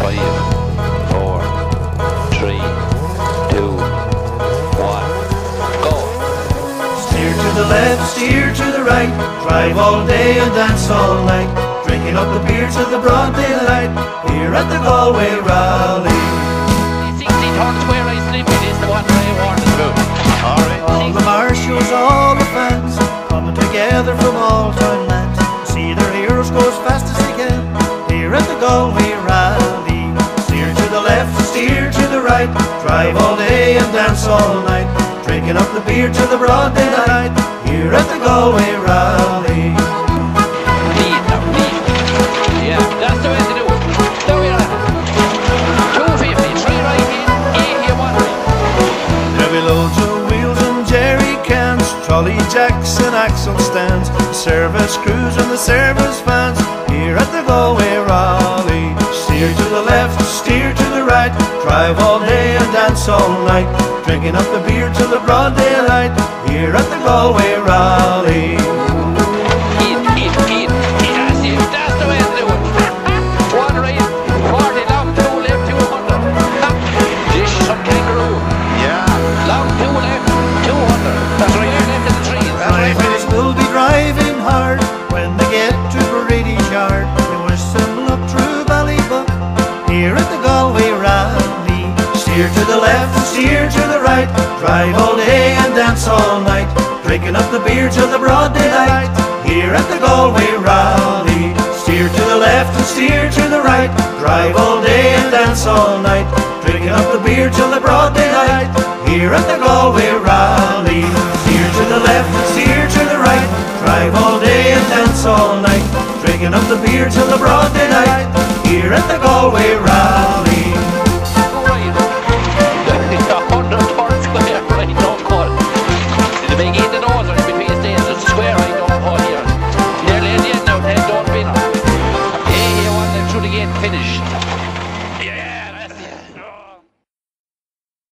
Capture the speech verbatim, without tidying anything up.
five, four, three, two, one, go. Steer to the left, steer to the right, drive all day and dance all night, drinking up the beer till the broad daylight, here at the Galway Rally. sixty tons where I sleep is the one I wanted to. Alright. All the marshals, all the fans, coming together from all town lands, see their heroes go as fast as they can, here at the Galway Rally. Steer to the left, steer to the right, drive all day and dance all night, drinking up the beer till the broad daylight, here at the Galway Rally. Lead now, lead. Yeah, that's the way to do it. There we are. two fifty, three right in, eighty one right. There'll be loads of wheels and jerry cans, trolley jacks and axle stands, the service crews and the service fans, here at the Galway Rally. Steer to the left, steer to the right, drive all day and dance all night, drinking up the beer till the broad daylight, here at the Galway Rally. Eat, eat, eat, eat, that's it, that's the way to do it. One right, forty long, two left, two hundred. This is some kangaroo. Yeah. Long, two left, two hundred. That's right, left to the trees. That's right. Drivers will be driving hard when they get to Brady's Yard. They whistle up through Ballybuck, here at the Galway Rally. Steer to the left, steer to the right, drive all day and dance all night, drinking up the beer till the broad daylight, here at the Galway Rally. Steer to the left and steer to the right, drive all day and dance all night, drinking up the beer till the broad daylight, here at the Galway Rally. Steer to the left and steer to the right, drive all day and dance all night, drinking up the beer till the broad daylight, here at the Galway Rally. Finished.